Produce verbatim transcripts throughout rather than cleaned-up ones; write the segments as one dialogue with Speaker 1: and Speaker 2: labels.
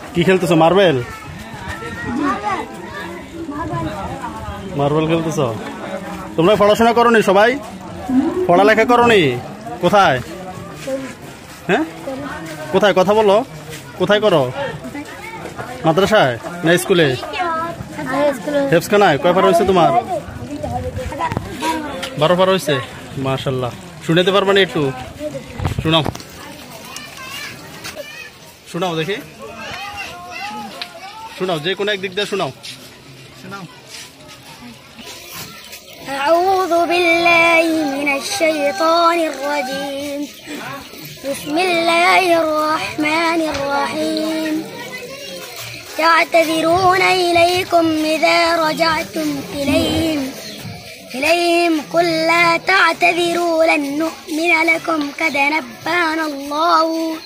Speaker 1: কি খেলতেছো? Marble marble খেলতেছো? তোমরা পড়াশোনা করোনি? সবাই পড়ালেখা করোনি? কোথায়? হ্যাঁ কোথায়? কথা বলো। কোথায় করো? মাদ্রাসায় না স্কুলে? হেফসখানায়। কয় পার হয়েছে তোমার? বারো পার হয়েছে। মাশাল্লাহ। শুনাতে পারবা না? একটু শোনাও, শোনাও দেখি, শোনাও, যে কোনো একদিক দিয়ে শোনাও। শোনাও।
Speaker 2: أعوذ بالله من الشيطان الرجيم. بسم الله الرحمن الرحيم. يعتذرون إليكم إذا رجعتم إليهم إليهم قل لا تعتذروا لن نؤمن لكم قد نبأنا الله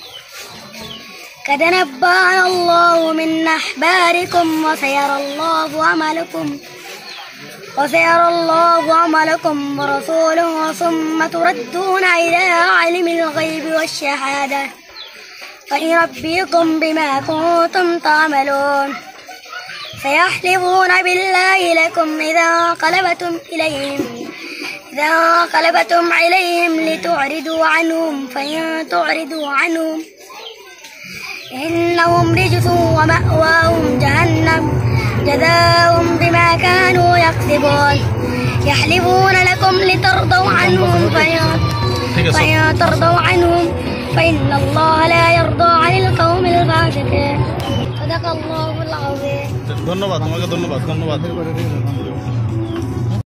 Speaker 2: قد نبأنا الله من أحباركم وسيرى الله عملكم وسيرى الله عملكم ورسوله ثم تردون إلى عالم الغيب والشهادة فينبئكم بما كنتم تعملون. سيحلفون بالله لكم إذا انقلبتم إليهم إذا انقلبتم إليهم لتعرضوا عنهم فإن تعرضوا عنهم إنهم رجس ومأواهم جهنم جزاء بما كانوا يكسبون. يحلفون لكم لترضوا عنهم فإن ترضوا عنهم فإن الله لا يرضى عن القوم الفاسقين. صدق الله العظيم.
Speaker 1: ধন্যবাদ তোমাকে, ধন্যবাদ ধন্যবাদ।